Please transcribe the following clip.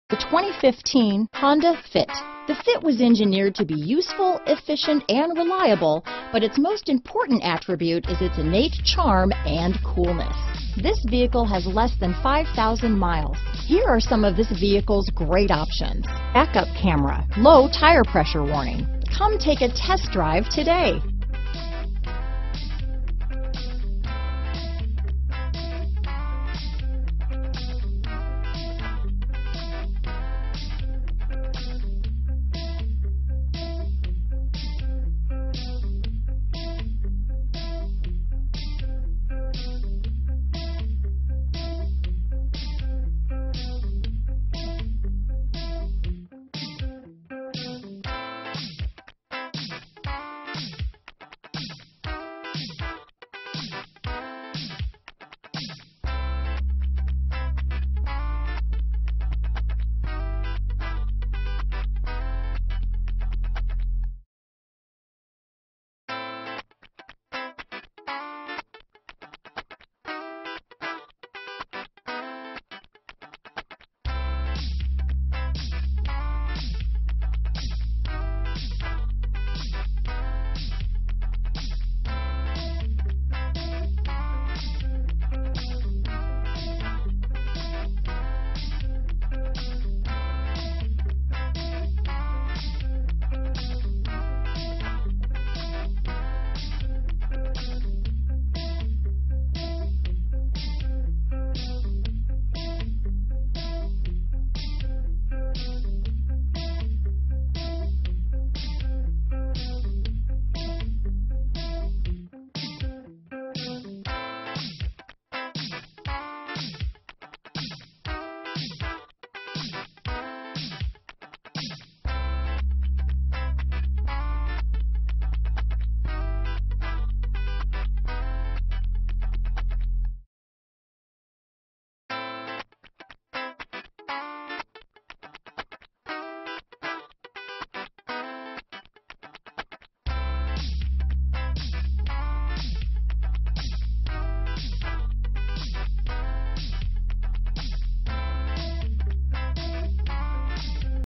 The 2015 Honda Fit. The Fit was engineered to be useful, efficient, and reliable, but its most important attribute is its innate charm and coolness. This vehicle has less than 5,000 miles. Here are some of this vehicle's great options: backup camera, low tire pressure warning. Come take a test drive today.